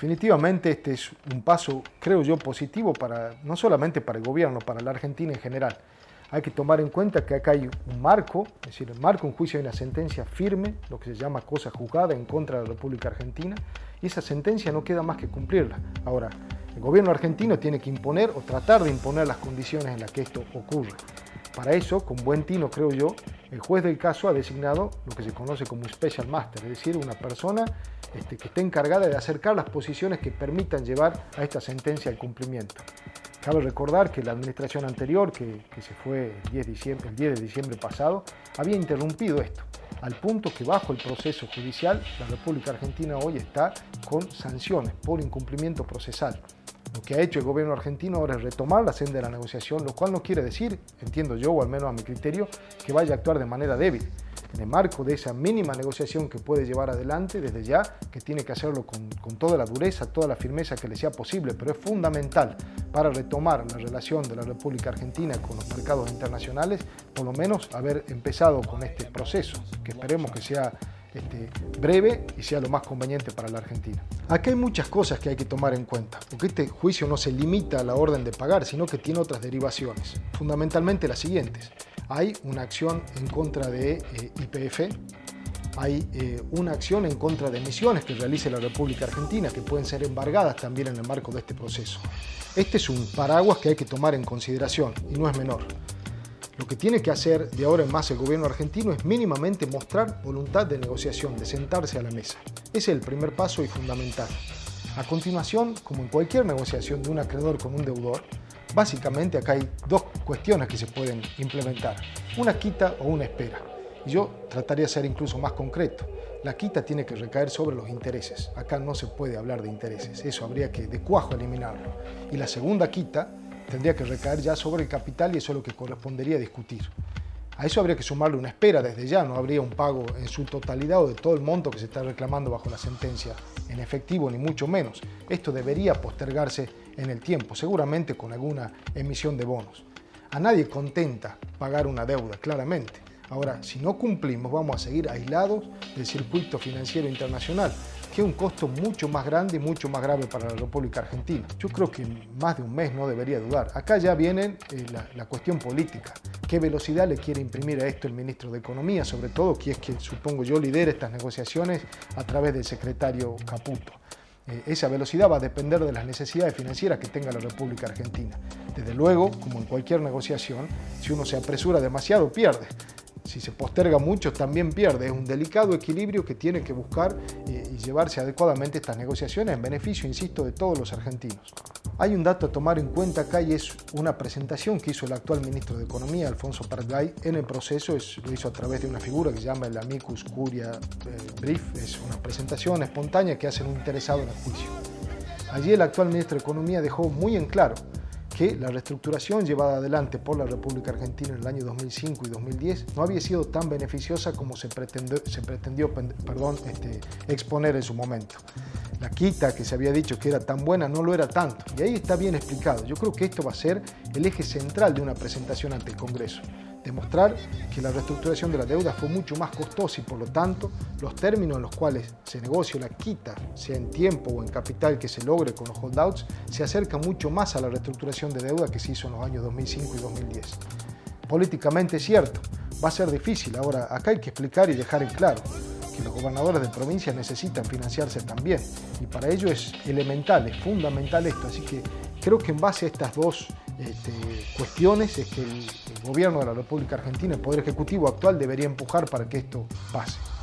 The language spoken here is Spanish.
Definitivamente este es un paso, creo yo, positivo no solamente para el gobierno, para la Argentina en general. Hay que tomar en cuenta que acá hay un marco, es decir, el marco, un juicio y una sentencia firme, lo que se llama cosa juzgada en contra de la República Argentina, y esa sentencia no queda más que cumplirla. Ahora, el gobierno argentino tiene que imponer o tratar de imponer las condiciones en las que esto ocurre. Para eso, con buen tino, creo yo, el juez del caso ha designado lo que se conoce como Special Master, es decir, una persona que esté encargada de acercar las posiciones que permitan llevar a esta sentencia al cumplimiento. Cabe recordar que la administración anterior, que se fue el 10 de diciembre pasado, había interrumpido esto, al punto que bajo el proceso judicial la República Argentina hoy está con sanciones por incumplimiento procesal. Lo que ha hecho el gobierno argentino ahora es retomar la senda de la negociación, lo cual no quiere decir, entiendo yo, o al menos a mi criterio, que vaya a actuar de manera débil. En el marco de esa mínima negociación que puede llevar adelante, desde ya, que tiene que hacerlo con toda la dureza, toda la firmeza que le sea posible, pero es fundamental para retomar la relación de la República Argentina con los mercados internacionales, por lo menos haber empezado con este proceso, que esperemos que sea breve y sea lo más conveniente para la Argentina. Aquí hay muchas cosas que hay que tomar en cuenta, porque este juicio no se limita a la orden de pagar, sino que tiene otras derivaciones, fundamentalmente las siguientes. Hay una acción en contra de YPF, hay una acción en contra de emisiones que realice la República Argentina, que pueden ser embargadas también en el marco de este proceso. Este es un paraguas que hay que tomar en consideración y no es menor. Lo que tiene que hacer de ahora en más el gobierno argentino es mínimamente mostrar voluntad de negociación, de sentarse a la mesa. Ese es el primer paso y fundamental. A continuación, como en cualquier negociación de un acreedor con un deudor, básicamente acá hay dos cuestiones que se pueden implementar, una quita o una espera. Y yo trataría de ser incluso más concreto. La quita tiene que recaer sobre los intereses. Acá no se puede hablar de intereses, eso habría que de cuajo eliminarlo. Y la segunda quita tendría que recaer ya sobre el capital y eso es lo que correspondería discutir. A eso habría que sumarle una espera desde ya, no habría un pago en su totalidad o de todo el monto que se está reclamando bajo la sentencia en efectivo, ni mucho menos. Esto debería postergarse en el tiempo, seguramente con alguna emisión de bonos. A nadie contenta pagar una deuda, claramente. Ahora, si no cumplimos, vamos a seguir aislados del circuito financiero internacional, que es un costo mucho más grande y mucho más grave para la República Argentina. Yo creo que en más de un mes no debería dudar. Acá ya viene la cuestión política. ¿Qué velocidad le quiere imprimir a esto el ministro de Economía? Sobre todo, que es quien, supongo yo, lidera estas negociaciones a través del secretario Caputo. Esa velocidad va a depender de las necesidades financieras que tenga la República Argentina. Desde luego, como en cualquier negociación, si uno se apresura demasiado, pierde. Si se posterga mucho, también pierde. Es un delicado equilibrio que tiene que buscar y llevarse adecuadamente estas negociaciones en beneficio, insisto, de todos los argentinos. Hay un dato a tomar en cuenta acá y es una presentación que hizo el actual ministro de Economía, Alfonso Pardgay, en el proceso. Lo hizo a través de una figura que se llama el Amicus Curiae Brief. Es una presentación espontánea que hace un interesado en el juicio. Allí el actual ministro de Economía dejó muy en claro que la reestructuración llevada adelante por la República Argentina en el año 2005 y 2010 no había sido tan beneficiosa como se pretendió exponer en su momento. La quita que se había dicho que era tan buena no lo era tanto, y ahí está bien explicado. Yo creo que esto va a ser el eje central de una presentación ante el Congreso. Demostrar que la reestructuración de la deuda fue mucho más costosa y por lo tanto los términos en los cuales se negocia la quita, sea en tiempo o en capital que se logre con los holdouts, se acerca mucho más a la reestructuración de deuda que se hizo en los años 2005 y 2010. Políticamente es cierto, va a ser difícil. Ahora, acá hay que explicar y dejar en claro que los gobernadores de provincias necesitan financiarse también y para ello es elemental, es fundamental esto. Así que creo que en base a estas dos cuestiones es que el gobierno de la República Argentina, el Poder Ejecutivo actual, debería empujar para que esto pase.